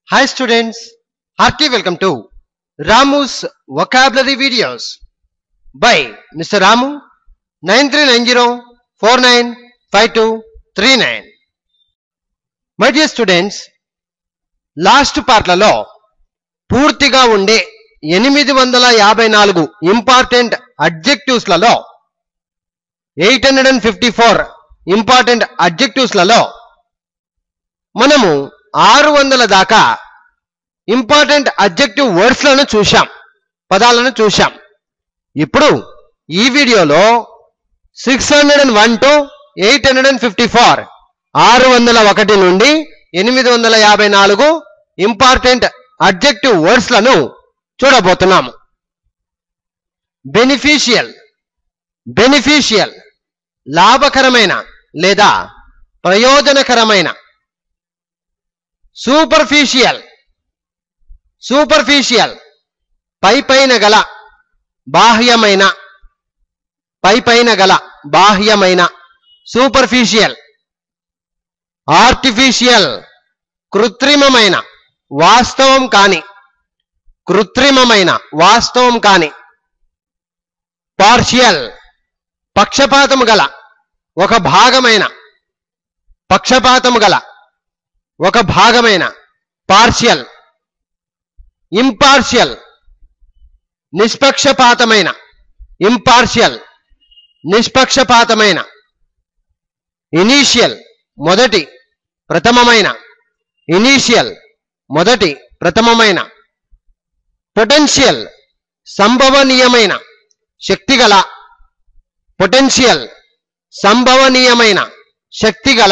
Hi students, hearty welcome to Ramu's vocabulary videos by Mr. Ramu 9390495239. My dear students, last partలలో పూర్తిగా ఉండే 854 important adjectives లలో 854 important adjectives లలో మనము 600 దాకా important adjective words లను చూశాం, పదాలను చూశాం. ఇప్పుడు ఈ వీడియోలో 601 టు 854 601 నుండి 854 ఇంపార్టెంట్ అడ్జెక్టివ్ వర్డ్స్ లను చూడబోతున్నాము. బెనిఫిషియల్, బెనిఫిషియల్ లాభకరమైన లేదా ప్రయోజనకరమైన. సూపర్ఫిషియల్, సూపర్ఫిషియల్ పైపైన గల బాహ్యమైన, పైపైన గల బాహ్యమైన సూపర్ఫిషియల్. ఆర్టిఫిషియల్ కృత్రిమమైన, వాస్తవం కాని, కృత్రిమమైన వాస్తవం కాని. పార్షియల్ పక్షపాతము గల, ఒక భాగమైన, పక్షపాతము గల ఒక భాగమైన. పార్షియల్. ఇంపార్షియల్ నిష్పక్షపాతమైన, ఇంపార్షియల్ నిష్పక్షపాతమైన. ఇనీషియల్ మొదటి, ప్రథమమైన, ఇనీషియల్ మొదటి, ప్రథమమైన. పొటెన్షియల్ సంభవనీయమైన, శక్తిగల, పొటెన్షియల్ సంభవనీయమైన, శక్తిగల.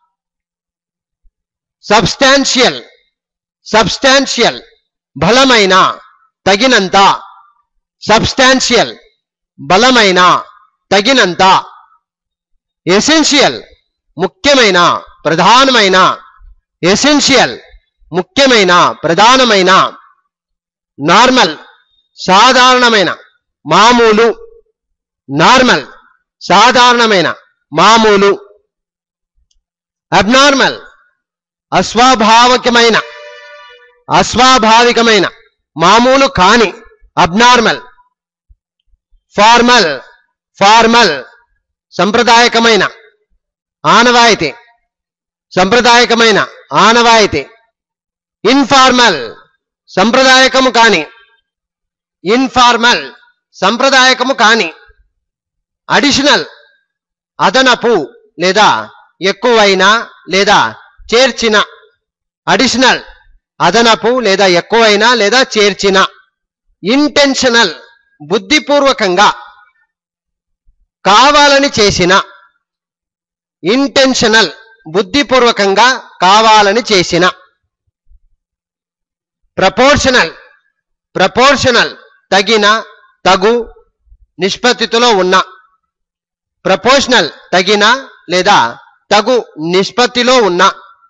సబ్స్టాన్షియల్, సబ్స్టాన్షియల్ బలమైన, తగినంత. సబ్స్టాన్షియల్ బలమైన, తగినంత. ఎసెన్షియల్ ముఖ్యమైన, ప్రధానమైన. ఎసెన్షియల్ ముఖ్యమైన, ప్రధానమైన. నార్మల్ సాధారణమైన, మామూలు. నార్మల్ సాధారణమైన, మామూలు. అబ్నార్మల్ అస్వాభావికమైన, అస్వాభావికమైన, మామూలు కాని. అబ్నార్మల్. ఫార్మల్, ఫార్మల్ సంప్రదాయకమైన, ఆనవాయితీ, సంప్రదాయకమైన, ఆనవాయితీ. ఇన్ఫార్మల్ సంప్రదాయకము కాని, ఇన్ఫార్మల్ సంప్రదాయకము కాని. అడిషనల్ అదనపు లేదా ఎక్కువైన లేదా చేర్చిన. అడిషనల్ అదనపు లేదా ఎక్కువైన లేదా చేర్చిన. ఇంటెన్షనల్ బుద్ధిపూర్వకంగా, కావాలని చేసిన. ఇంటెన్షనల్ బుద్ధిపూర్వకంగా, కావాలని చేసిన. ప్రపోర్షనల్, ప్రపోర్షనల్ తగిన, తగు, నిష్పత్తిలో ఉన్న. ప్రపోర్షనల్ తగిన లేదా తగు నిష్పత్తిలో ఉన్న.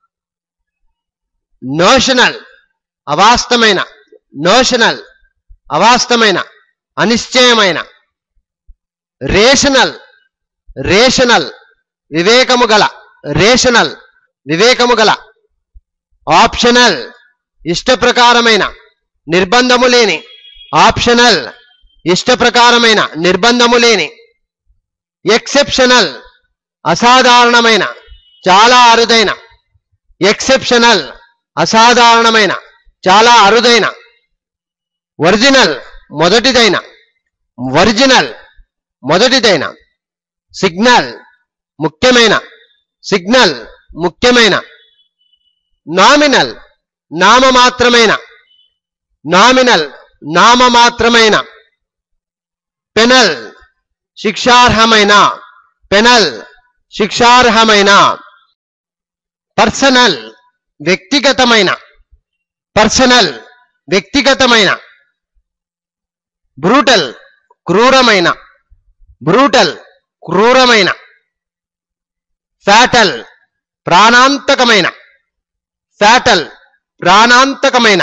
నోషనల్ అవాస్తవమైన, నోషనల్ అవాస్తవమైన, అనిశ్చయమైన. రేషనల్, రేషనల్ వివేకము గల, రేషనల్ వివేకము గల. ఆప్షనల్ ఇష్టప్రకారమైన, నిర్బంధము లేని. ఆప్షనల్ ఇష్టప్రకారమైన, నిర్బంధము లేని. ఎక్సెప్షనల్ అసాధారణమైన, చాలా అరుదైన. ఎక్సెప్షనల్ అసాధారణమైన, చాలా అరుదైన. ఒరిజినల్ మొదటిదైన, ఒరిజినల్ మొదటిదైన. సిగ్నల్ ముఖ్యమైన, సిగ్నల్ ముఖ్యమైన. నామినల్ నామమాత్రమైన, నామినల్ నామమాత్రమైన. పెనల్ శిక్షార్హమైన, పెనల్ శిక్షార్హమైన. పర్సనల్ వ్యక్తిగతమైన, పర్సనల్ వ్యక్తిగతమైన. బ్రూటల్ క్రూరమైన, బ్రూటల్ క్రూరమైన. ఫ్యాటల్ ప్రాణాంతకమైన, ఫ్యాటల్ ప్రాణాంతకమైన.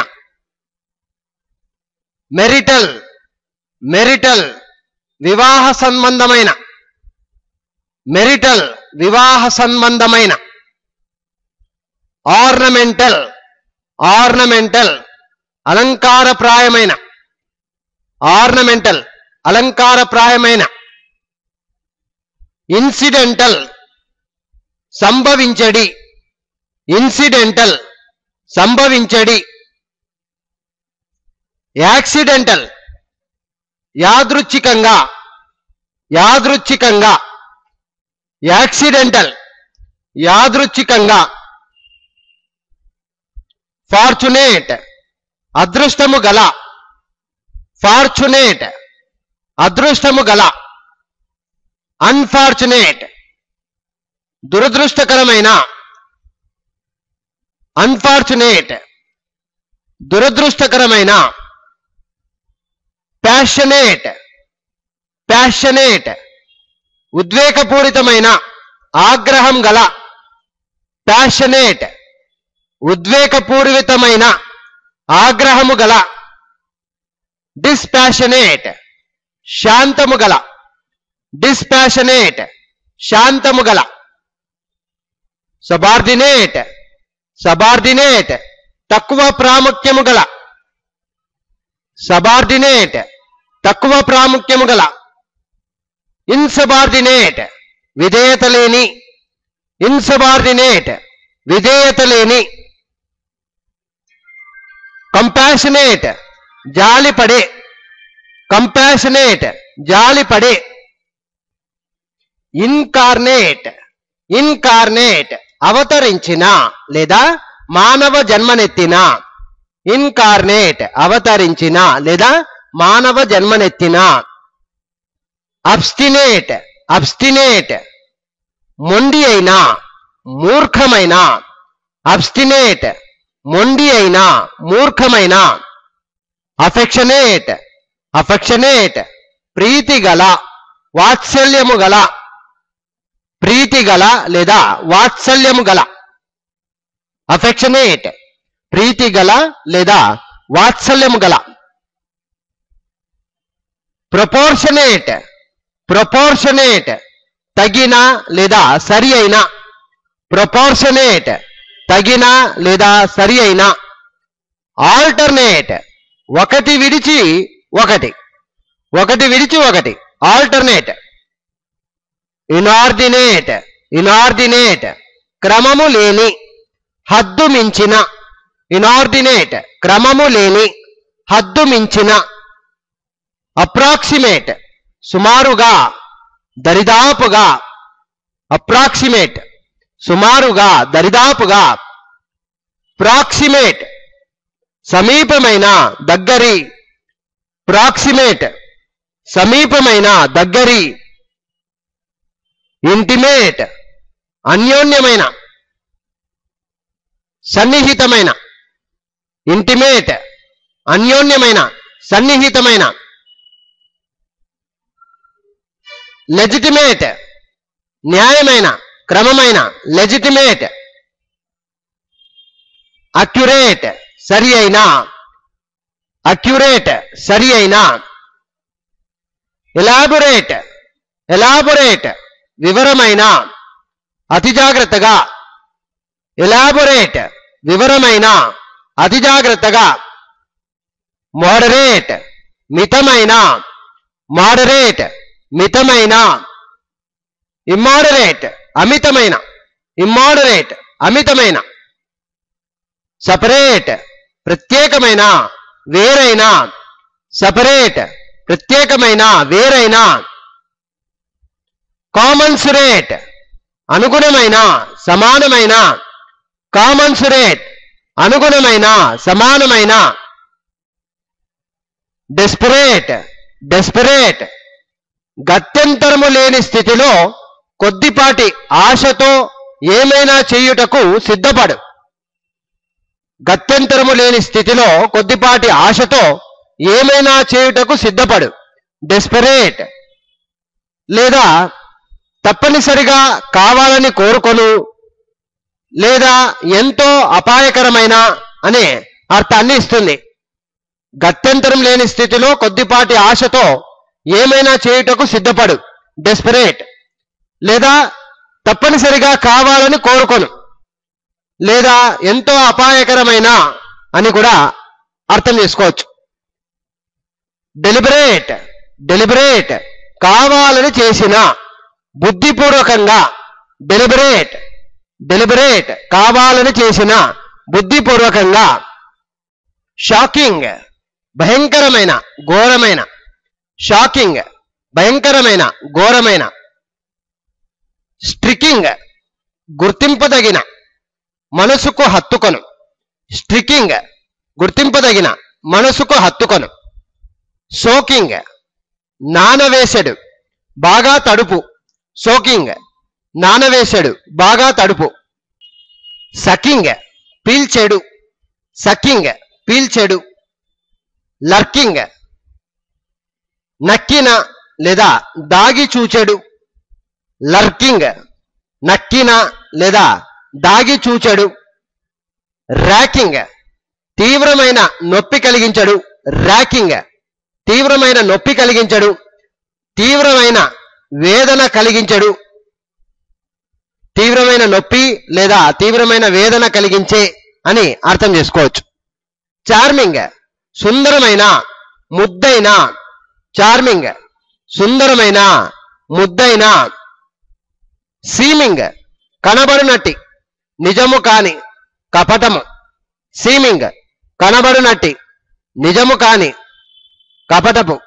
మెరిటల్, మెరిటల్ వివాహ సంబంధమైన, మెరిటల్ వివాహ సంబంధమైన. ఆర్నమెంటల్ ఆర్నమెంటల్ అలంకారప్రాయమైన, ఆర్నమెంటల్ అలంకారప్రాయమైన, ఇన్సిడెంటల్ సంభవించడి, ఇన్సిడెంటల్ సంభవించడి, యాక్సిడెంటల్ యాదృచ్ఛికంగా, యాదృచ్ఛికంగా, యాక్సిడెంటల్ యాదృచ్ఛికంగా, ఫార్చునేట్ అదృష్టము గల, ఫార్చునేట్ అదృష్టము గల, అన్ఫార్చునేట్ దురదృష్టకరమైన, అన్ఫార్చునేట్ దురదృష్టకరమైన, ప్యాషనేట్, ప్యాషనేట్ ఉద్వేగపూరితమైన, ఆగ్రహం గల, ప్యాషనేట్ ఉద్వేగపూరితమైన, ఆగ్రహము గల, డిస్పాషనేట్ శాంతము గల, డిస్పాషనేట్ శాంతము గల, సబార్డినేట్, సబార్డినేట్ తక్కువ ప్రాముఖ్యము గల, సబార్డినేట్ తక్కువ ప్రాముఖ్యము గల, ఇన్సబార్డినేట్ విధేయత లేని, ఇన్సబార్డినేట్ విధేయత లేని, కంపాషనేట్ జాలిపడే, కంపాషనేట్ జాలిపడే, ఇన్కార్నేట్, ఇన్కార్నేట్ అవతరించిన లేదా మానవ జన్మనెత్తిన, ఇన్కార్నేట్ అవతరించిన లేదా మానవ జన్మనెత్తిన, అబ్స్టినేట్, అబ్స్టినేట్ మొండి అయిన, మూర్ఖమైన, అబ్స్టినేట్ మొండి అయిన, మూర్ఖమైన, అఫెక్షనేట్, అఫెక్షనేట్ ప్రీతి గల, వాత్సల్యము గల, ప్రీతి గల లేదా వాత్సల్యము గల, అఫెక్షనేట్ ప్రీతి గల లేదా వాత్సల్యము గల, ప్రపోర్షనేట్, ప్రపోర్షనేట్ తగిన లేదా సరి అయిన, ప్రపోర్షనేట్ తగిన లేదా సరి అయిన, ఆల్టర్నేట్ ఒకటి విడిచి ఒకటి, ఒకటి విడిచి ఒకటి, ఆల్టర్నేట్, ఇనార్డినేట్, ఇనార్డినేట్ క్రమము లేని, హద్దు మించిన, ఇనార్డినేట్ క్రమము లేని, హద్దు మించిన, అప్రాక్సిమేట్ సుమారుగా, దరిదాపుగా, అప్రాక్సిమేట్ సుమారుగా, దరిదాపుగా, ప్రాక్సిమేట్ సమీపమైన, దగ్గరి, ప్రాక్సిమేట్ సమీపమైన, దగ్గరి, ఇంటిమేట్ అన్యోన్యమైన, సన్నిహితమైన, ఇంటిమేట్ అన్యోన్యమైన, సన్నిహితమైన, లెజిటిమేట్ న్యాయమైన, క్రమమైన, లెజిటిమేట్, అక్యురేట్ సరి అయిన, అక్యురేట్ సరి అయిన, ఎలాబొరేట్, ఎలాబొరేట్ వివరమైన, అతి జాగ్రత్తగా, ఎలాబొరేట్ వివరమైన, అతి జాగ్రత్తగా, మోడరేట్ మితమైన, మోడరేట్ మితమైన, ఇమ్మోడరేట్ అమితమైన, ఇమ్మోడరేట్ అమితమైన, సపరేట్ ప్రత్యేకమైన, వేరైన, సపరేట్ ప్రత్యేకమైన, వేరైన, కామన్సురేట్ అనుగుణమైన, సమానమైన, కామన్సురేట్ అనుగుణమైన, సమానమైన, డెస్పరేట్, డెస్పరేట్ గత్యంతరము లేని స్థితిలో కొద్దిపాటి ఆశతో ఏమైనా చేయుటకు సిద్ధపడు, గత్యంతరము లేని స్థితిలో కొద్దిపాటి ఆశతో ఏమైనా చేయుటకు సిద్ధపడు, డెస్పరేట్ లేదా తప్పనిసరిగా కావాలని కోరుకొను లేదా ఎంతో అపాయకరమైన అనే అర్థాన్ని ఇస్తుంది. గత్యంతరం లేని స్థితిలో కొద్దిపాటి ఆశతో ఏమైనా చేయుటకు సిద్ధపడు, డెస్పరేట్ లేదా తప్పనిసరిగా కావాలని కోరుకొను లేదా ఎంతో అపాయకరమైన అని కూడా అర్థం చేసుకోవచ్చు. డెలిబరేట్ డెలిబరేట్ కావాలని చేసిన, బుద్ధిపూర్వకంగా. డెలిబరేట్ డెలిబరేట్ కావాలని చేసిన, బుద్ధిపూర్వకంగా. షాకింగ్ భయంకరమైన, ఘోరమైన. షాకింగ్ భయంకరమైన, ఘోరమైన. స్ట్రికింగ్ గుర్తింపదగిన, మనసుకు హత్తుకొను. స్ట్రికింగ్ గుర్తింపదగిన, మనసుకు హత్తుకొను. సోకింగ్ నానవేసెడు, బాగా తడుపు. సోకింగ్ నానవేసెడు, బాగా తడుపు. సకింగ్ పీల్చెడు, సకింగ్ పీల్చెడు. లర్కింగ్ నక్కిన లేదా దాగి చూచెడు. లర్కింగ్ నక్కిన లేదా దాగి చూచెడు. ర్యాకింగ్ తీవ్రమైన నొప్పి కలిగించడు. ర్యాకింగ్ తీవ్రమైన నొప్పి కలిగించడు, తీవ్రమైన వేదన కలిగించడు. తీవ్రమైన నొప్పి లేదా తీవ్రమైన వేదన కలిగించే అని అర్థం చేసుకోవచ్చు. చార్మింగ్ సుందరమైన, ముద్దైన. చార్మింగ్ సుందరమైన, ముద్దైన. సీమింగ్ కనబడునట్టి, నిజము కాని, కపటము. సీమింగ్ కనబడునట్టి, నిజము కాని, కపటపు.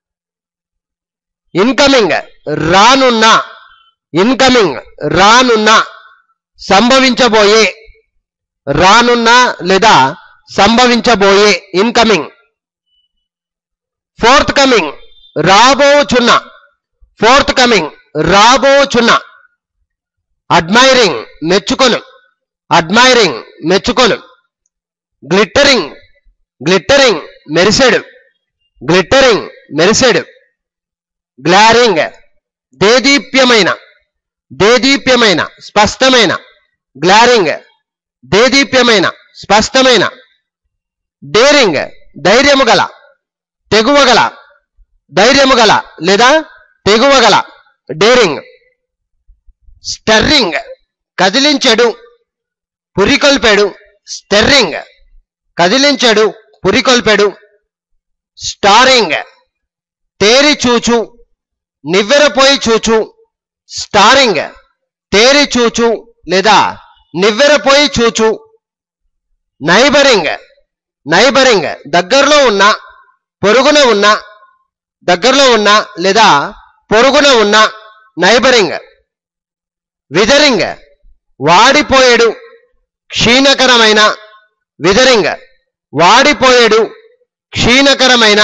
ఇన్కమింగ్ రానున్న, ఇన్కమింగ్ రానున్న, సంభవించబోయే. రానున్న లేదా సంభవించబోయే, ఇన్కమింగ్. ఫోర్త్ కమింగ్ రాబోచున్న, ఫోర్త్ కమింగ్ రాబోచున్న. అడ్మైరింగ్ మెచ్చుకొను, అడ్మైరింగ్ మెచ్చుకొను. గ్లిట్టరింగ్ గ్లిట్టరింగ్ మెరిసెడు, గ్లిట్టరింగ్ మెరిసెడు. గ్లారింగ్ దేదీప్యమైన, దేదీప్యమైన, స్పష్టమైన. గ్లారింగ్ దేదీప్యమైన, స్పష్టమైన. డేరింగ్ ధైర్యము గల, తెగువగల. ధైర్యము గల లేదా తెగువగల. డేరింగ్. స్టర్రింగ్ కదిలించెడు, పురికొల్పెడు. స్టర్రింగ్ కదిలించెడు, పురికొల్పెడు. స్టారింగ్ తేరి చూచు, నివ్వెరపోయి చూచు. స్టారింగ్ తేరి చూచు లేదా నివ్వెరపోయి చూచు. నైబరింగ్ నైబరింగ్ దగ్గరలో ఉన్న, పొరుగున ఉన్న. దగ్గరలో ఉన్న లేదా పొరుగున ఉన్న. నైబరింగ్. విదరింగ్ వాడిపోయేడు, క్షీణకరమైన. విదరింగ్ వాడిపోయేడు, క్షీణకరమైన.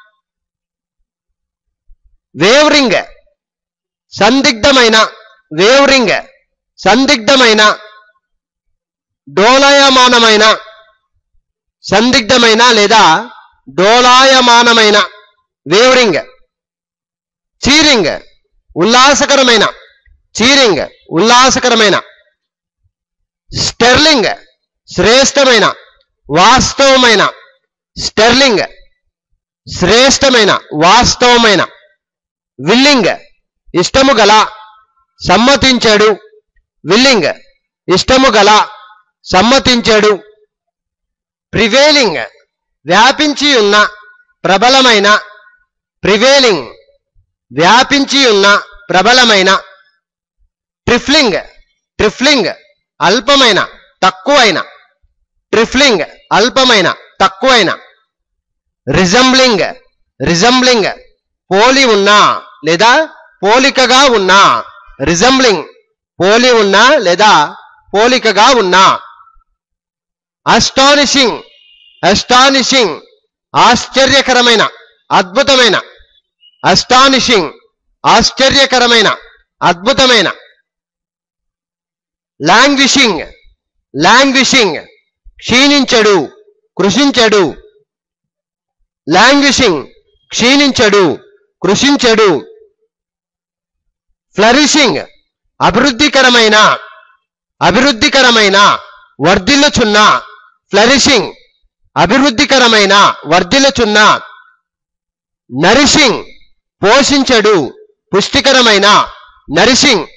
వేవరింగ్ సందిగ్ధమైన, వేవరింగ్ సందిగ్ధమైన. డోలాయమానమైన, సందిగ్ధమైన లేదా డోలాయమానమైన. వేవరింగ్. చీరింగ్ ఉల్లాసకరమైన, చీరింగ్ ఉల్లాసకరమైన. స్టెర్లింగ్ శ్రేష్టమైన, వాస్తవమైన. స్టెర్లింగ్ శ్రేష్టమైన, వాస్తవమైన. విల్లింగ్ ఇష్టము గల, సమ్మతించాడు. విల్లింగ్ ఇష్టము గల, సమ్మతించాడు. ప్రివేలింగ్ వ్యాపించి ఉన్న, ప్రబలమైన. ప్రివేలింగ్ వ్యాపించి ఉన్న, ప్రబలమైన. ట్రిఫ్లింగ్ ట్రిఫ్లింగ్ అల్పమైన, తక్కువైన. ట్రిఫ్లింగ్ అల్పమైన, తక్కువైన. రిజంబ్లింగ్ రిజంబ్లింగ్ పోలి ఉన్నా లేదా పోలికగా ఉన్నా. రిజంబ్లింగ్ పోలి ఉన్నా లేదా పోలికగా ఉన్నా. అస్టానిషింగ్ అస్టానిషింగ్ ఆశ్చర్యకరమైన, అద్భుతమైన. అస్టానిషింగ్ ఆశ్చర్యకరమైన, అద్భుతమైన. లాంగ్విషింగ్ లాంగ్విషింగ్ క్షీణించడు, కృషించడు. లాంగ్విషింగ్ క్షీణించడు, కృషించడు. ఫ్లరిషింగ్ అభివృద్ధికరమైన, అభివృద్ధికరమైన, వర్ధిల్లుచున్న. ఫ్లరిషింగ్ అభివృద్ధికరమైన, వర్ధిల్లుచున్న. నరిషింగ్ పోషించడు, పుష్టికరమైన. నరిషింగ్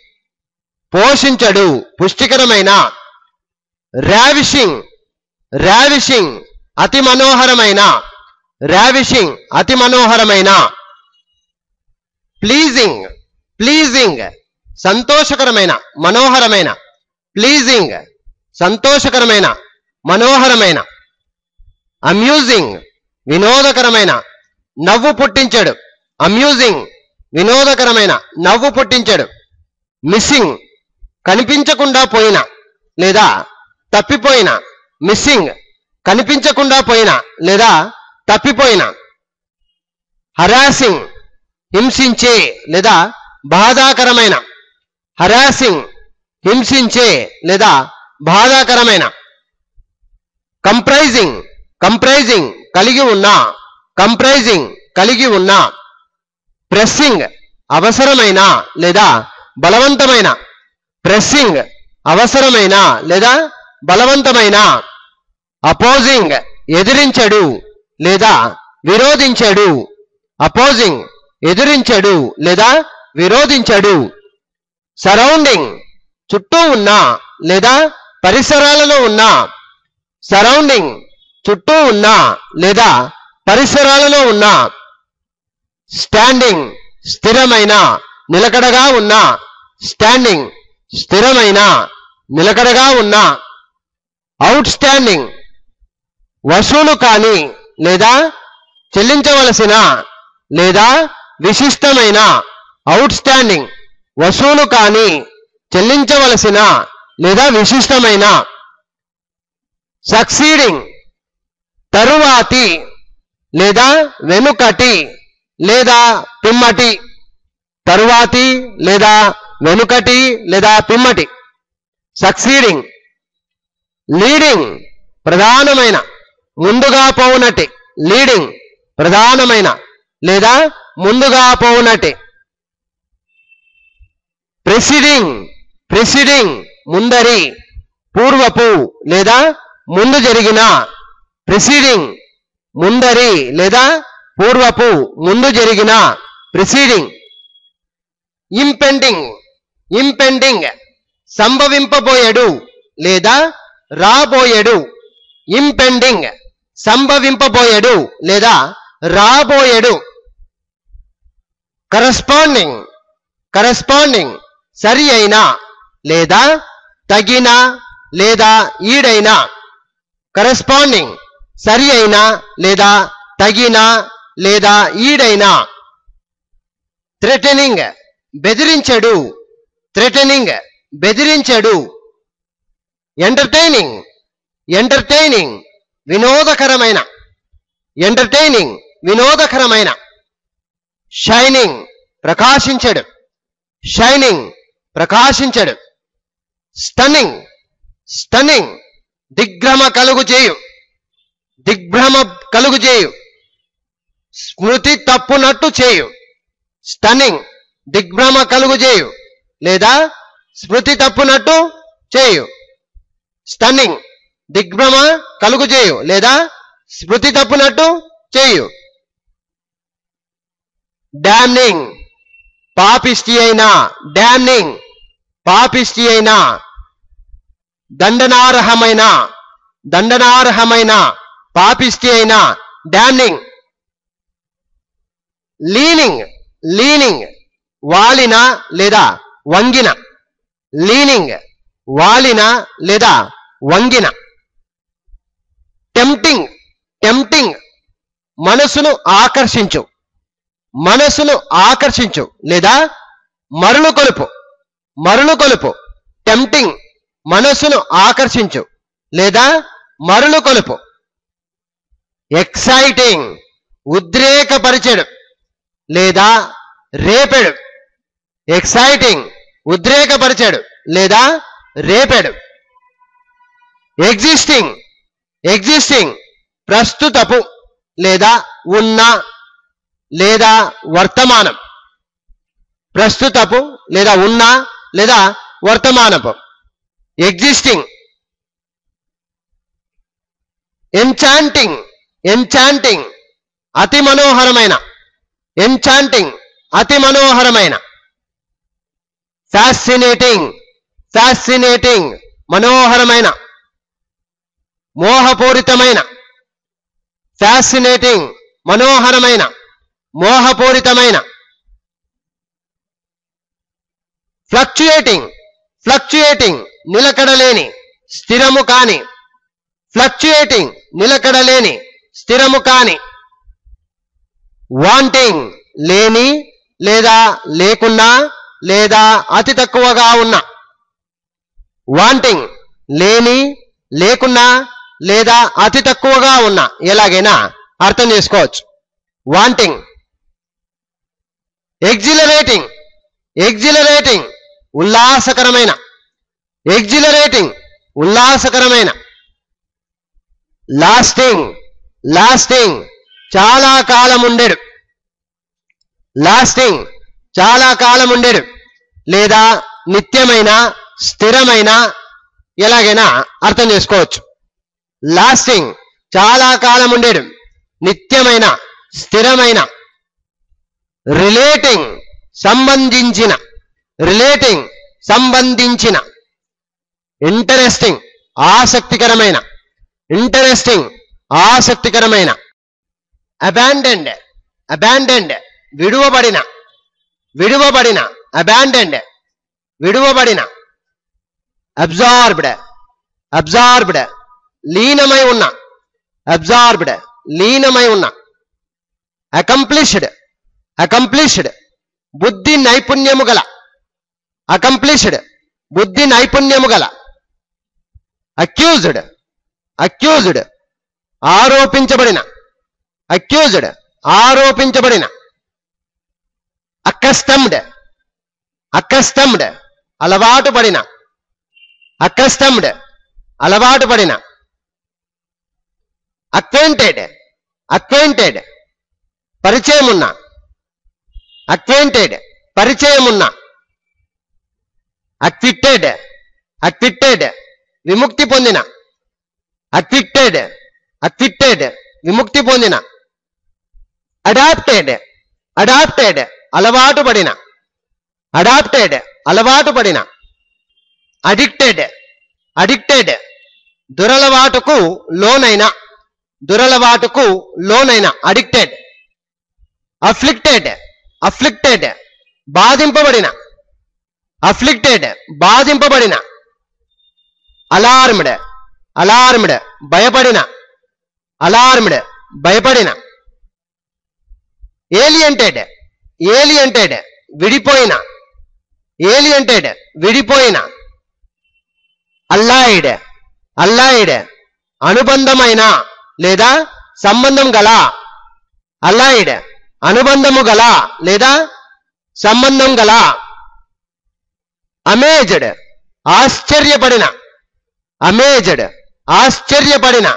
పోషించడు, పుష్టికరమైన. రావిషింగ్ రావిషింగ్ అతి మనోహరమైన, రావిషింగ్ అతి మనోహరమైన, ప్లీజింగ్ ప్లీజింగ్ సంతోషకరమైన, మనోహరమైన, ప్లీజింగ్ సంతోషకరమైన, మనోహరమైన, అమ్యూజింగ్ వినోదకరమైన, నవ్వు పుట్టించాడు, అమ్యూజింగ్ వినోదకరమైన, నవ్వు పుట్టించాడు, మిస్సింగ్ కనిపించకుండా పోయిన లేదా తప్పిపోయిన, మిస్సింగ్ కనిపించకుండా పోయిన లేదా తప్పిపోయిన, హరాసింగ్ హింసించే లేదా బాధాకరమైన, హరాసింగ్ హింసించే లేదా బాధాకరమైన, కంప్రైజింగ్ కంప్రైజింగ్ కలిగి ఉన్న, కంప్రైజింగ్ కలిగి ఉన్న, ప్రెస్సింగ్ అవసరమైన లేదా బలవంతమైన, ప్రెస్సింగ్ అవసరమైన లేదా బలవంతమైన, అపోజింగ్ ఎదిరించడు లేదా విరోధించడు, అపోజింగ్ ఎదిరించడు లేదా విరోధించడు, సరౌండింగ్ చుట్టూ ఉన్న లేదా పరిసరాలలో ఉన్న, సరౌండింగ్ చుట్టూ ఉన్న లేదా పరిసరాలలో ఉన్న, స్టాండింగ్ స్థిరమైన, నిలకడగా ఉన్న, స్టాండింగ్ స్థిరమైన, నిలకడగా ఉన్న, అవుట్ స్టాండింగ్ వసూలు కాని లేదా చెల్లించవలసిన లేదా విశిష్టమైన, అవుట్ స్టాండింగ్ వసూలు కాని చెల్లించవలసిన లేదా విశిష్టమైన, సక్సీడింగ్ తరువాతి లేదా వెనుకటి లేదా పిమ్మటి, తరువాతి లేదా వెనుకటి లేదా పిమ్మటి, సక్సీడింగ్, లీడింగ్ ప్రధానమైన, ముందుగా పోవునటి, లీడింగ్ ప్రధానమైన లేదా ముందుగా పోవునటి, ప్రెసిడింగ్ ప్రెసిడింగ్ ముందరి, పూర్వపు లేదా ముందు జరిగిన, ప్రెసిడింగ్ ముందరి లేదా పూర్వపు ముందు జరిగిన, ప్రెసిడింగ్, ఇంపెండింగ్ ఇంపెండింగ్ సంభవింపబోయెడు లేదా రాబోయెడు, ఇంపెండింగ్ సంభవింపబోయెడు లేదా రాబోయెడు, కరస్పాండింగ్ కరస్పాండింగ్ సరి అయిన లేదా తగిన లేదా ఈడైన, కరస్పాండింగ్ సరి అయిన లేదా తగిన లేదా ఈడైన, థ్రెటనింగ్ బెదిరించడు, థ్రెటనింగ్ బెదిరించడు, ఎంటర్టైనింగ్ ఎంటర్టైనింగ్ వినోదకరమైన, ఎంటర్టైనింగ్ వినోదకరమైన, షైనింగ్ ప్రకాశించడు, షైనింగ్ ప్రకాశించడు, స్టన్నింగ్ స్టన్నింగ్ దిగ్భ్రమ కలుగు చేయు, దిగ్భ్రమ కలుగు చేయు, స్మృతి తప్పునట్టు చేయు, స్టన్నింగ్ దిగ్భ్రమ కలుగు చేయు లేదా స్మృతి తప్పునట్టు చేయు, స్టన్నింగ్ దిగ్భ్రమ కలుగు చేయు లేదా స్మృతి తప్పునట్టు చేయు, డామ్నింగ్ పాపిష్టి అయిన, డామ్నింగ్ పాపిష్టి అయిన, దండనార్హమైన దండనార్హమైన, పాపిష్టి అయిన, డామ్నింగ్, లీనింగ్ లీనింగ్ వాలిన లేదా వంగిన, లీనింగ్ వాలిన లేదా వంగిన, టెంప్టింగ్ టెంప్టింగ్ మనసును ఆకర్షించు, మనసును ఆకర్షించు లేదా మరులు కొలుపు, మరులు కొలుపు, టెంప్టింగ్ మనసును ఆకర్షించు లేదా మరులు కొలుపు, ఎక్సైటింగ్ ఉద్రేకపరిచెడు లేదా రేపెడు, ఎక్సైటింగ్ ఉద్రేకపరిచాడు లేదా రేపెడు, ఎగ్జిస్టింగ్ ఎగ్జిస్టింగ్ ప్రస్తుతపు లేదా ఉన్న లేదా వర్తమానం, ప్రస్తుతపు లేదా ఉన్న లేదా వర్తమానపు, ఎగ్జిస్టింగ్, ఎన్చాంటింగ్ ఎన్చాంటింగ్ అతి మనోహరమైన, ఎన్చాంటింగ్ అతి మనోహరమైన, ఫ్యాసినేటింగ్ ఫ్యాసినేటింగ్ మనోహరమైన, మోహపూరితమైన, ఫ్యాసినేటింగ్ మనోహరమైన, మోహపూరితమైన. ఫ్లక్చుయేటింగ్ ఫ్లక్చుయేటింగ్ నిలకడలేని, స్థిరము కాని. ఫ్లక్చుయేటింగ్ నిలకడలేని, స్థిరము కాని. వాంటింగ్ లేని లేదా లేకున్నా లేదా అతి తక్కువగా ఉన్న. వాంటింగ్ లేని, లేకున్నా లేదా అతి తక్కువగా ఉన్న ఎలాగైనా అర్థం చేసుకోవచ్చు. వాంటింగ్. ఎగ్జిలరేటింగ్ ఎగ్జిలరేటింగ్ ఉల్లాసకరమైన, ఎగ్జిలరేటింగ్ ఉల్లాసకరమైన. లాస్టింగ్ లాస్టింగ్ చాలా కాలం ఉండేడు, లాస్టింగ్ చాలా కాలం ఉండేడు లేదా నిత్యమైన, స్థిరమైన ఎలాగైనా అర్థం చేసుకోవచ్చు. లాస్టింగ్ చాలా కాలం ఉండేడు, నిత్యమైన, స్థిరమైన. రిలేటింగ్ సంబంధించిన, రిలేటింగ్ సంబంధించిన. ఇంటరెస్టింగ్ ఆసక్తికరమైన, ఇంటరెస్టింగ్ ఆసక్తికరమైన. అబాండెండ్ అబాండెండ్ విడువబడిన, విడువబడిన. అబాండెండ్ విడువబడిన. అబ్జార్బ్డ్ అబ్జార్బ్డ్ లీనమై ఉన్న, అబ్జార్బ్డ్ లీనమై ఉన్న. అకంప్లిష్డ్ అకంప్లిష్డ్ బుద్ధి నైపుణ్యము గల, అకంప్లిష్డ్ బుద్ధి నైపుణ్యము గల. అక్యూజ్డ్ అక్యూజ్డ్ ఆరోపించబడిన, అక్యూజ్డ్ ఆరోపించబడిన. అకస్టమ్డ్ అకస్టమ్డ్ అలవాటు పడిన, అకస్టమ్డ్ అలవాటు పడిన. అక్వెంటెడ్ అక్వెంటెడ్ పరిచయం ఉన్న, అక్వెంటెడ్ పరిచయం ఉన్న. అక్విట్టెడ్ అక్విట్టెడ్ విముక్తి పొందిన, అక్విట్టెడ్ అక్విట్టెడ్ విముక్తి పొందిన. అడాప్టెడ్ అడాప్టెడ్ అలవాటు పడిన, అడాప్టెడ్ అలవాటు పడిన. అడిక్టెడ్ అడిక్టెడ్ దురలవాటుకు లోనైన, దురలవాటుకు లోనైన. అడిక్టెడ్. అఫ్లిక్టెడ్ అఫ్లిక్టెడ్ బాధింపబడిన, అఫ్లిక్టెడ్ బాధింపబడిన. అలార్మ్డ్ అలార్మ్డ్ భయపడిన, అలార్మ్డ్ భయపడిన. ఏలియంటెడ్ ఏలియంటెడ్ విడిపోయిన, ఏలియంటెడ్ విడిపోయిన. అల్లాయిడ్ అల్లాయిడ్ అనుబంధమైన లేదా సంబంధం గల, అల్లాయిడ్ అనుబంధము గల లేదా సంబంధం గల. అమేజ్డ్ ఆశ్చర్యపడిన, అమేజ్డ్ ఆశ్చర్యపడిన.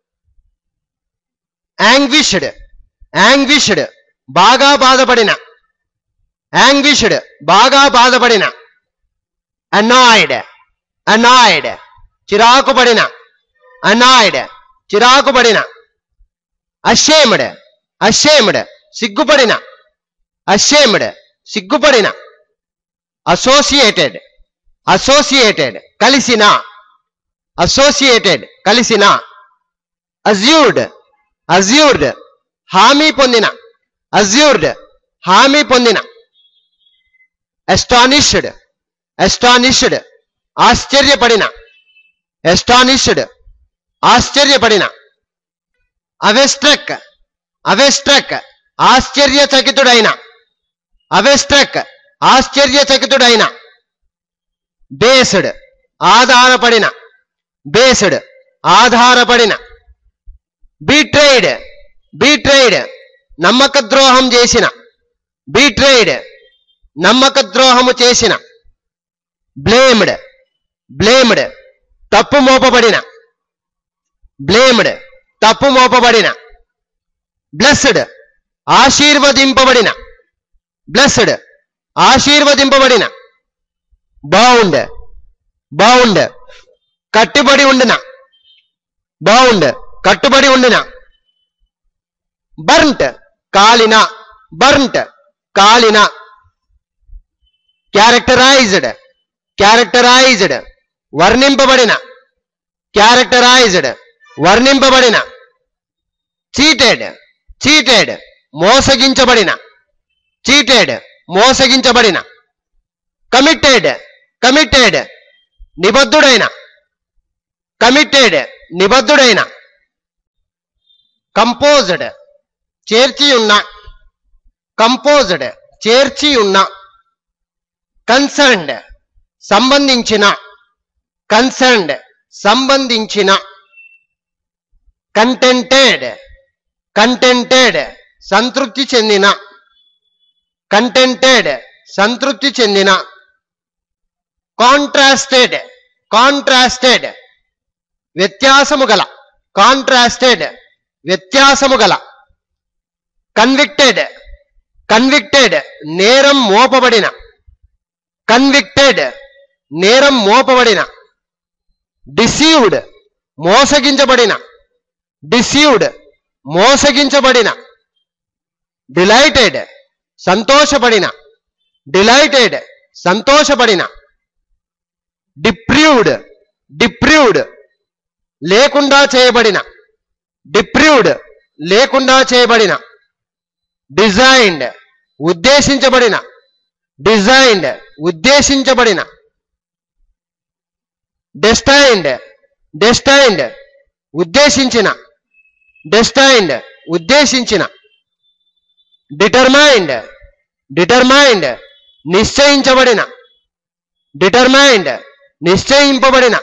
యాంగ్విష్డ్ యాంగ్విష్డ్ బాగా బాధపడిన, యాంగ్విష్డ్ బాగా బాధపడిన. అనాయిడ్ అనాయిడ్ చిరాకు పడిన, అనాయిడ్ చిరాకు పడిన. అషేమ్డ్ అషేమ్డ్ సిగ్గుపడిన, అషేమ్డ్ సిగ్గుపడిన. అసోసియేటెడ్ అసోసియేటెడ్ కలిసిన, అసోసియేటెడ్ కలిసిన. అజ్యూర్డ్ అజ్యూర్డ్ హామీ పొందిన, అజ్యూర్డ్ హామీ పొందిన. అస్టానిష్డ్ అస్టానిష్డ్ ఆశ్చర్యపడిన, అస్టానిష్డ్ ఆశ్చర్యపడిన. అవెస్ట్రక్ అవెస్ట్రక్ ఆశ్చర్యచకితుడైన, అవెస్ట్రక్ ఆశ్చర్యచకితుడైన. బేస్డ్ ఆధారపడిన, బేస్డ్ ఆధారపడిన. బీట్రైడ్ బీట్రైడ్ నమ్మక ద్రోహం చేసిన, బీట్రైడ్ నమ్మక ద్రోహము చేసిన. బ్లేమ్డ్ బ్లేమ్డ్ తప్పు మోపబడిన, బ్లేమ్డ్ తప్పు మోపబడిన. బ్లెస్డ్ ఆశీర్వదింపబడిన, బ్లెస్డ్ ఆశీర్వదింపబడిన. బౌండ్ బౌండ్ కట్టుబడి ఉండిన, బౌండ్ కట్టుబడి ఉండిన. బర్న్ట్ కాలిన, బర్న్ట్ కాలిన. క్యారెక్టరైజ్డ్ క్యారెక్టరైజ్డ్ వర్ణింపబడిన, క్యారెక్టరైజ్డ్ వర్ణింపబడిన. చీటెడ్ చీటెడ్ మోసగించబడిన చీటెడ్ మోసగించబడిన కమిటెడ్ కమిటెడ్ నిబద్ధుడైన కమిటెడ్ నిబద్ధుడైన కంపోజ్డ్ చేర్చి ఉన్న కంపోజ్డ్ చేర్చి ఉన్న కన్సర్న్డ్ సంబంధించిన కన్సర్న్డ్ సంబంధించిన కంటెంటెడ్ కంటెంటెడ్ సంతృప్తి చెందిన కంటెంటెడ్ సంతృప్తి చెందిన కాంట్రాస్టెడ్ కాంట్రాస్టెడ్ వ్యత్యాసము గల కాంట్రాస్టెడ్ వ్యత్యాసము గల కన్విక్టెడ్ కన్విక్టెడ్ నేరం మోపబడిన కన్విక్టెడ్ నేరం మోపబడిన డిసీవ్డ్ మోసగించబడిన డిసీవ్డ్ మోసగించబడిన డిలైటెడ్ సంతోషపడిన డిలైటెడ్ సంతోషపడిన డిప్రీవ్డ్ డిప్రీవ్డ్ లేకుండా చేయబడిన డిప్రీవ్డ్ లేకుండా చేయబడిన డిజైన్డ్ ఉద్దేశించబడిన డిజైన్డ్ ఉద్దేశించబడిన డెస్టైన్డ్ డెస్టైన్డ్ ఉద్దేశించిన డెస్టైన్డ్ ఉద్దేశించిన డిటర్మైన్డ్ డిటర్మైన్డ్ నిశ్చయించబడిన డిటర్మైన్డ్ నిశ్చయింపబడిన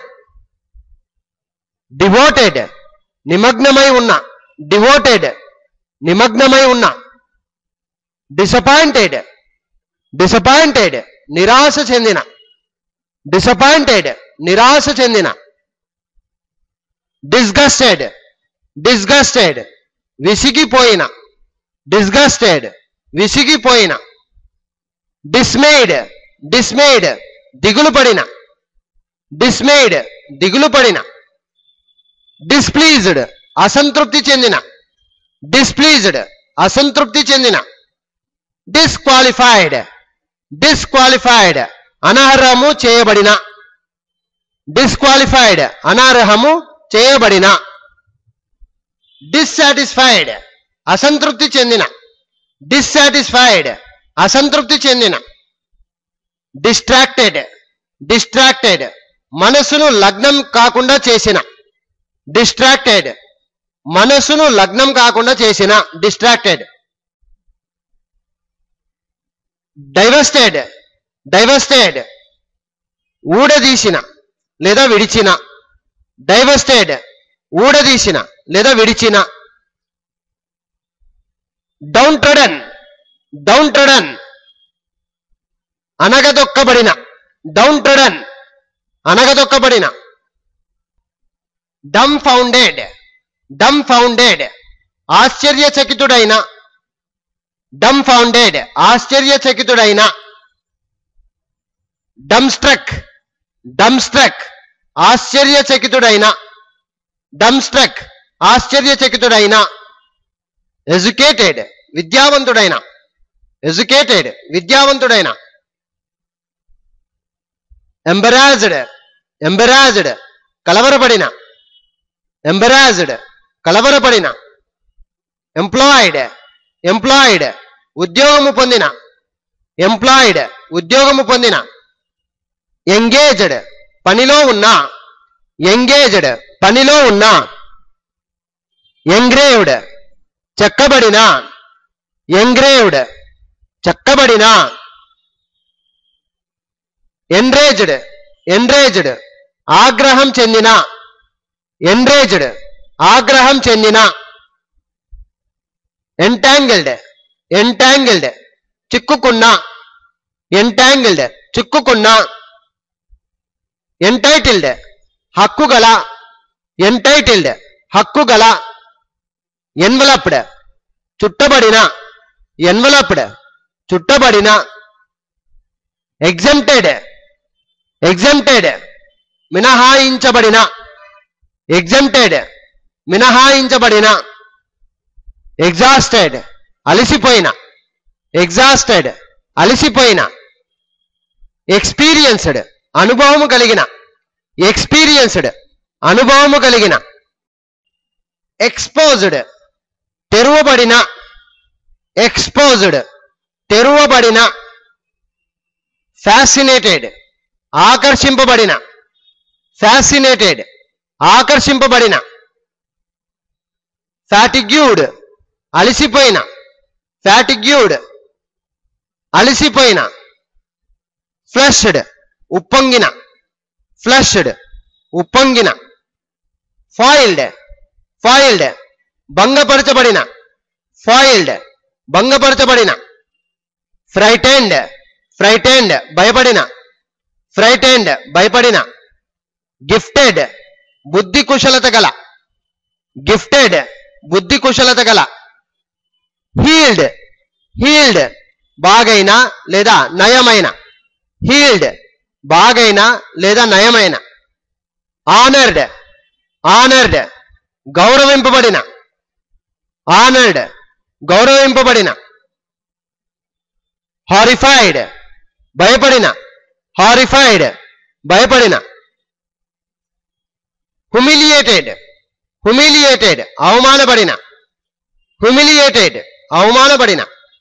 డివోటెడ్ నిమగ్నమై ఉన్న డివోటెడ్ నిమగ్నమై ఉన్న డిసప్పాయింటెడ్ డిసప్పాయింటెడ్ నిరాశ చెందిన డిసప్పాయింటెడ్ నిరాశ చెందిన డిస్గస్టెడ్ డిస్గస్టెడ్ విసిగిపోయిన డిస్గస్టెడ్ విసిగిపోయిన డిస్మేడ్ డిస్మేడ్ దిగులు పడిన డిస్మేడ్ దిగులు పడిన డిస్ప్లీజ్డ్ అసంతృప్తి చెందిన డిస్ప్లీజ్డ్ అసంతృప్తి చెందిన డిస్క్వాలిఫైడ్ డిస్క్వాలిఫైడ్ అనర్హము చేయబడిన డిస్క్వాలిఫైడ్ అనర్హము చేయబడిన డిస్సాటిస్ఫైడ్ అసంతృప్తి చెందిన డిస్సాటిస్ఫైడ్ అసంతృప్తి చెందిన డిస్ట్రాక్టెడ్ డిస్ట్రాక్టెడ్ మనసును లగ్నం కాకుండా చేసిన డిస్ట్రాక్టెడ్ మనసును లగ్నం కాకుండా చేసిన డిస్ట్రాక్టెడ్ డైవర్స్టెడ్ డైవర్స్టెడ్ ఊడదీసిన లేదా విడిచిన డైవర్స్టెడ్ ఊడదీసిన లేదా విడిచిన డౌన్ ట్రడన్ డౌన్ ట్రడన్ అనగదొక్కబడిన డౌన్ ట్రడన్ అనగదొక్కబడిన డమ్ ఫౌండెడ్ డమ్ ఫౌండెడ్ ఆశ్చర్యచకితుడైన డమ్ ఫౌండెడ్ ఆశ్చర్యచకితుడైన డమ్స్ట్రక్ డమ్స్ట్రక్ ఆశ్చర్యచకితుడైన డమ్స్ట్రక్ ఆశ్చర్యచకితుడైన ఎడ్యుకేటెడ్ విద్యావంతుడైన ఎడ్యుకేటెడ్ విద్యావంతుడైన ఎంబరాజ్డ్ ఎంబరాజ్డ్ కలవరపడిన ఎంబరాజ్డ్ కలవరపడిన ఎంప్లాయిడ్ ఎంప్లాయిడ్ ఉద్యోగము పొందిన ఎంప్లాయిడ్ ఉద్యోగము పొందిన ఎంగేజ్డ్ పనిలో ఉన్న ఎంగేజ్డ్ పనిలో ఉన్న ఎంగ్రేవ్డ్ చెక్కబడిన ఎంగ్రేవ్డ్ చెక్కబడిన ఎండ్రేజ్డ్ ఎండ్రేజ్డ్ ఆగ్రహం చెందిన ఎండ్రేజ్డ్ ఆగ్రహం చెందిన ఎంటాంగిల్డ్ ఎంటాంగిల్డ్ చిక్కుకున్న ఎంటాంగిల్డ్ చిక్కుకున్న ఎంటైటిల్డ్ హక్కుగల ఎంటైటిల్డ్ హక్కుగల ఎన్వలప్డ్ చుట్టబడిన ఎన్వలప్డ్ చుట్టబడిన ఎగ్జంప్టెడ్ ఎగ్జంప్టెడ్ మినహాయించబడిన ఎగ్జంప్టెడ్ మినహాయించబడిన ఎగ్జాస్టెడ్ అలసిపోయిన ఎగ్జాస్టెడ్ అలసిపోయిన ఎక్స్పీరియన్స్డ్ అనుభవము కలిగిన ఎక్స్పీరియన్స్డ్ అనుభవము కలిగిన ఎక్స్పోజ్డ్ తెరువబడిన, ఎక్స్పోజ్డ్, తెరువబడిన, ఫ్యాసినేటెడ్, ఆకర్షింపబడిన, ఫ్యాసినేటెడ్, ఆకర్షింపబడిన, ఫ్యాటిగ్యూడ్, అలసిపోయిన, ఫ్యాటిగ్యూడ్, అలసిపోయిన, ఫ్లష్డ్, ఉప్పొంగిన, ఫ్లష్డ్, ఉప్పొంగిన, ఫాయిల్డ్, ఫాయిల్డ్, భంగపరచబడిన, ఫాయిల్డ్, భంగపరచబడిన, ఫ్రైటెండ్, ఫ్రైటెండ్, భయపడిన, ఫ్రైటెండ్, భయపడిన, గిఫ్టెడ్, బుద్ధి కుశలత గల, గిఫ్టెడ్, బుద్ధి కుశలత గల, హీల్డ్, హీల్డ్, బాగైన లేదా నయమైన, హీల్డ్, బాగైన లేదా నయమైన, ఆనర్డ్, ఆనర్డ్, గౌరవింపబడిన, ఆనర్డ్, గౌరవింపబడిన, హారిఫైడ్, భయపడిన, హారిఫైడ్, భయపడిన, హ్యూమిలియేటెడ్, హ్యూమిలియేటెడ్, అవమానపడిన, హ్యూమిలియేటెడ్, అవమానపడిన,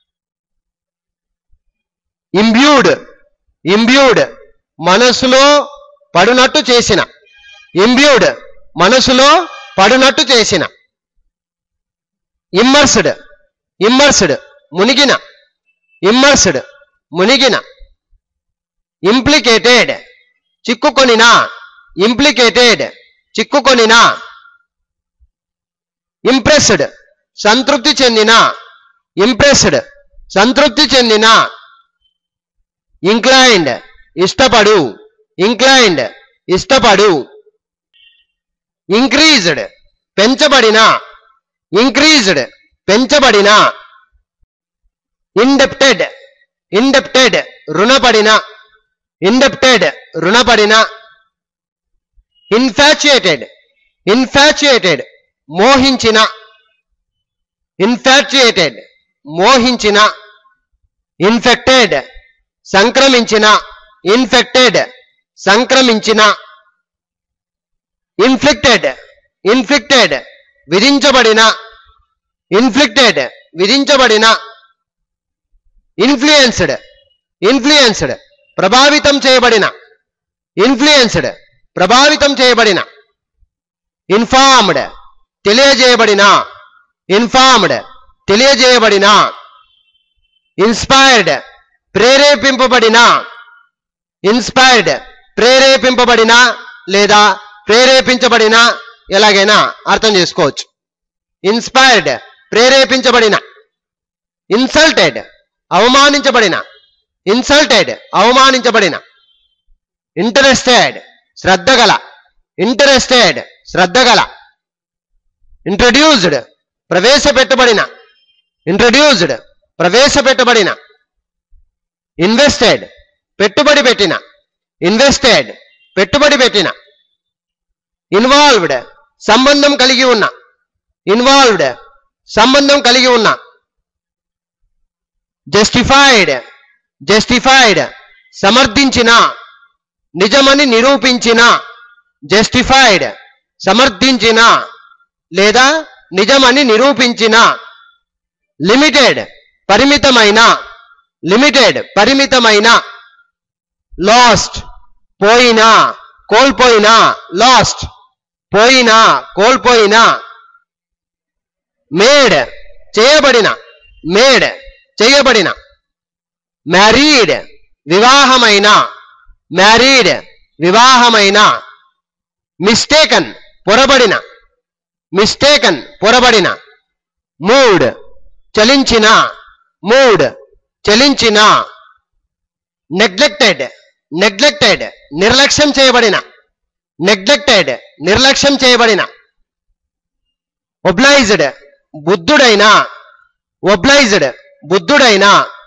ఇంబ్యూడ్, ఇంబ్యూడ్, మనసులో పడునట్టు చేసిన, ఇంబ్యూడ్, మనసులో పడునట్టు చేసిన, ఇమ్మర్స్డ్, ఇమ్మర్స్డ్, మునిగిన, ఇమ్మర్స్డ్, మునిగిన, ఇంప్లికేటెడ్, చిక్కుకొనిన, ఇంప్లికేటెడ్, చిక్కుకొనిన, ఇంప్రెస్డ్, సంతృప్తి చెందిన, ఇంప్రెస్డ్, సంతృప్తి చెందిన, ఇంక్లైన్డ్, ఇష్టపడు, ఇంక్లైన్డ్, ఇష్టపడు, ఇంక్రీజ్డ్, పెంచబడిన, ఇంక్రీజ్డ్, పెంచబడిన, ఇండెప్టెడ్, ఇండెప్టెడ్, రుణపడిన, ఇండెప్టెడ్, రుణపడిన, ఇన్ఫాచ్యుయేటెడ్, ఇన్ఫాచ్యుయేటెడ్, మోహించిన, ఇన్ఫాచ్యుయేటెడ్, మోహించిన, ఇన్ఫెక్టెడ్, సంక్రమించిన, ఇన్ఫెక్టెడ్, సంక్రమించిన, ఇన్ఫ్లిక్టెడ్, ఇన్ఫ్లిక్టెడ్, విధించబడిన, ఇన్ఫ్లిక్టెడ్, విధించబడిన, ఇన్ఫ్లుయెన్స్డ్, ఇన్ఫ్లుయెన్స్డ్, ప్రభావితం చేయబడిన, ఇన్ఫ్లుయెన్స్డ్, ప్రభావితం చేయబడిన, ఇన్ఫార్మ్డ్, తెలియజేయబడిన, ఇన్ఫార్మ్డ్, తెలియజేయబడిన, ఇన్స్పైర్డ్, ప్రేరేపింపబడిన, ఇన్స్పైర్డ్, ప్రేరేపింపబడిన లేదా ప్రేరేపించబడిన, ఎలాగైనా అర్థం చేసుకోవచ్చు. ఇన్స్పైర్డ్, ప్రేరేపించబడిన, ఇన్సల్టెడ్, అవమానించబడిన, ఇన్సల్టెడ్, అవమానించబడిన, ఇంటరెస్టెడ్, శ్రద్ధగల, ఇంటరెస్టెడ్, శ్రద్ధగల, ఇంట్రడ్యూస్డ్, ప్రవేశపెట్టబడిన, ఇంట్రడ్యూస్డ్, ప్రవేశపెట్టబడిన, ఇన్వెస్టెడ్, పెట్టుబడి పెట్టిన, ఇన్వెస్టెడ్, పెట్టుబడి పెట్టిన, ఇన్వాల్వ్డ్, సంబంధం కలిగి ఉన్న, ఇన్వాల్వ్డ్, సంబంధం కలిగి ఉన్న, జస్టిఫైడ్, జస్టిఫైడ్, సమర్థించిన, నిజమని నిరూపించిన, జస్టిఫైడ్, సమర్థించిన లేదా నిజమని నిరూపించిన, లిమిటెడ్, పరిమితమైన, లిమిటెడ్, పరిమితమైన, లాస్ట్, పోయినా, కోల్పోయినా, లాస్ట్, పోయినా, కోల్పోయినా, మేడ్, చేయబడిన, మేడ్, చేయబడిన, మ్యారీడ్, వివాహమైన, మ్యారీడ్, వివాహమైన, మిస్టేకన్, పొరబడిన, మిస్టేకన్, పొరబడిన, మూడ్, చలించిన, మూడ్, చలించిన, నెగ్లెక్టెడ్, నెగ్లెక్టెడ్, నిర్లక్ష్యం చేయబడిన, నెగ్లెక్టెడ్, నిర్లక్ష్యం చేయబడిన, ఒబ్లైజ్డ్, బుద్ధుడైన, ఒబ్లైజ్డ్, బుద్ధుడైన,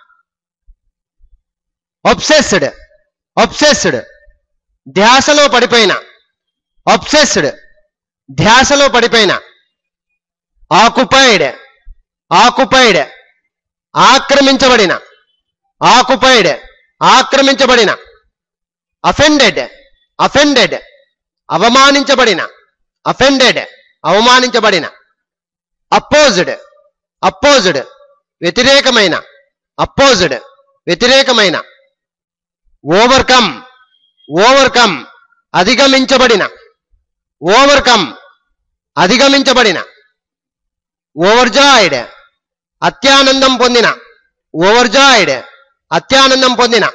ఒబ్సెస్డ్, ఒబ్సెస్డ్, ధ్యాసలో పడిపోయిన, ఒబ్సెస్డ్, ధ్యాసలో పడిపోయిన, ఆక్యుపైడ్, ఆక్యుపైడ్, ఆక్రమించబడిన, ఆక్యుపైడ్, ఆక్రమించబడిన, అఫెండెడ్, అఫెండెడ్, అవమానించబడిన, అఫెండెడ్, అవమానించబడిన, అపోజ్డ్, అపోజ్డ్ వ్యతిరేకమైన, అపోజ్డ్ వ్యతిరేకమైన. ఓవర్కమ్ ఓవర్కమ్ అధిగమించబడిన, ఓవర్కమ్ అధిగమించబడిన. ఓవర్జాయిడ్ అత్యానందం పొందిన, ఓవర్జాయిడ్ అత్యానందం పొందిన.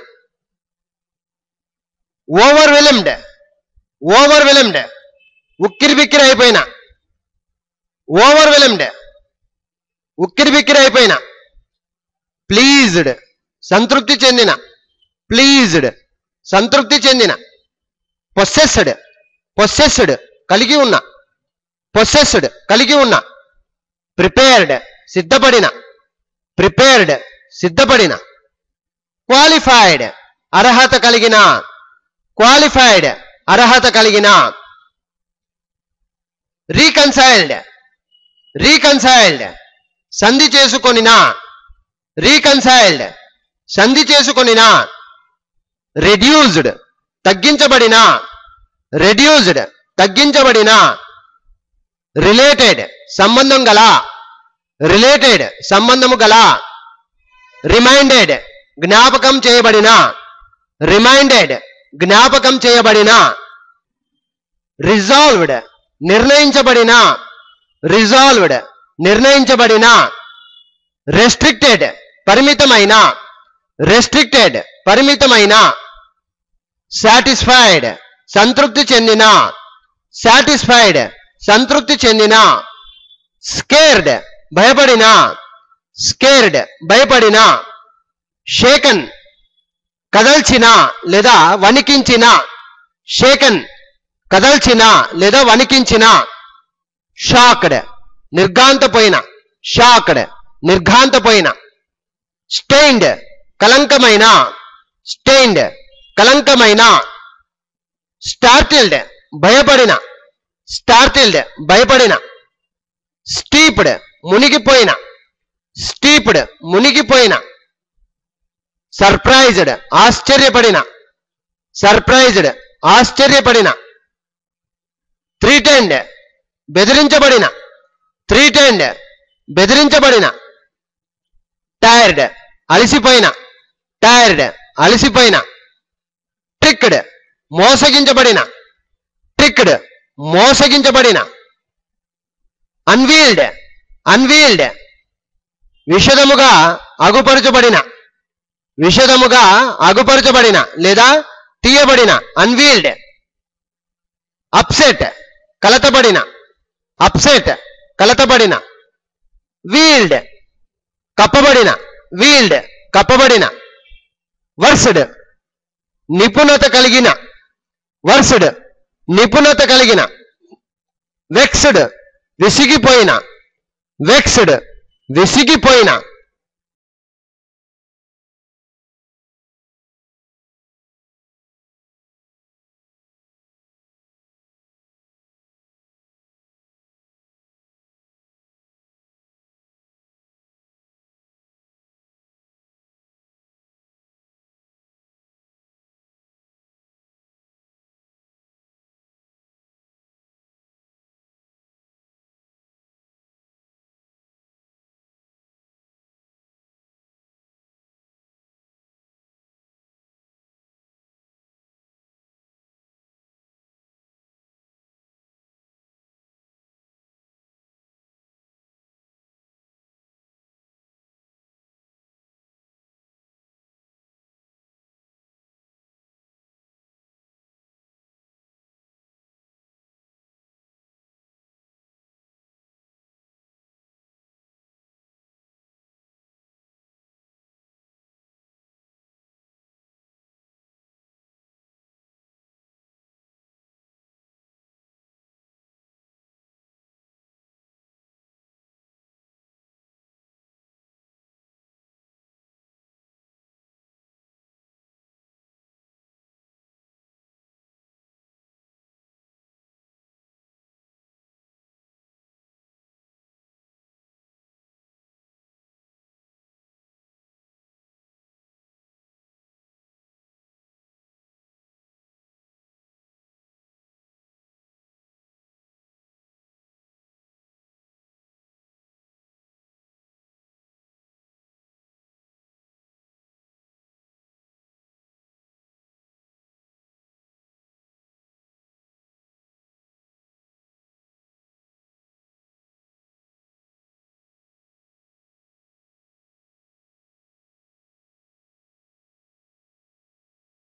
ఓవర్వెల్మ్డ్ ఓవర్వెల్మ్డ్ ఉక్కిరిబిక్కిరి అయిపోయిన, ఓవర్వెల్మ్డ్ ఉక్కిరిబిక్కిరి అయిపోయిన. ప్లీజ్డ్ సంతృప్తి చెందిన, ప్లీజ్డ్ సంతృప్తి చెందిన. పొస్సెస్డ్ పొస్సెస్డ్ కలిగి ఉన్న, పొస్సెస్డ్ కలిగి ఉన్న. ప్రిపేర్డ్ సిద్ధపడిన, ప్రిపేర్డ్ సిద్ధపడిన. క్వాలిఫైడ్ అర్హత కలిగిన, క్వాలిఫైడ్ అర్హత కలిగిన. రీకన్సైల్డ్ రీకన్సైల్డ్ సంధి చేసుకొనిన, రీకన్సైల్డ్ సంధి చేసుకొనిన. రెడ్యూస్డ్ తగ్గించబడిన, రెడ్యూస్డ్ తగ్గించబడిన. రిలేటెడ్ సంబంధం గల, రిలేటెడ్ సంబంధము గల. రిమైండెడ్ జ్ఞాపకం చేయబడిన, రిమైండెడ్ జ్ఞాపకం చేయబడిన. రిజాల్వ్డ్ నిర్ణయించబడిన, రిజాల్వ్డ్ నిర్ణయించబడిన. రెస్ట్రిక్టెడ్ పరిమితమైన, రెస్ట్రిక్టెడ్ పరిమితమైన. సాటిస్ఫైడ్ సంతృప్తి చెందిన, సాటిస్ఫైడ్ సంతృప్తి చెందిన. స్కేర్డ్ భయపడిన, స్కేర్డ్ భయపడిన. షేకన్ కదల్చిన లేదా వణికించిన, షేకన్ కదల్చిన లేదా వణికించిన. షాక్డ్ నిర్ఘాంతపోయిన, షాక్డ్ నిర్ఘాంతపోయిన. స్టెయిన్డ్ కలంకమైన, స్టెయిన్డ్ కలంకమైన. స్టార్టిల్డ్ భయపడిన, స్టార్టిల్డ్ భయపడిన. స్టీప్డ్ మునిగిపోయిన, స్టీప్డ్ మునిగిపోయిన. సర్ప్రైజ్డ్ ఆశ్చర్యపడిన, సర్ప్రైజ్డ్ ఆశ్చర్యపడిన. థ్రీటెండ్ బెదిరించబడిన, థ్రీటెండ్ బెదిరించబడిన. టైర్డ్ అలసిపోయిన, టైర్డ్ అలసిపోయిన. ట్రిక్డ్ మోసగించబడిన, ట్రిక్డ్ మోసగించబడిన. అన్వీల్డ్ అన్వీల్డ్ విషదముగా అగుపరచబడిన, విషదముగా అగుపరచబడిన లేదా తీయబడిన. అన్వీల్డ్. అప్సెట్ కలతబడిన, అప్సెట్ కలతబడిన. వీల్డ్ కప్పబడిన, వీల్డ్ కప్పబడిన. వర్స్డ్ నిపుణత కలిగిన, వర్స్డ్ నిపుణత కలిగిన. వెక్స్డ్ విసిగిపోయిన, వెక్స్డ్ విసిగిపోయిన.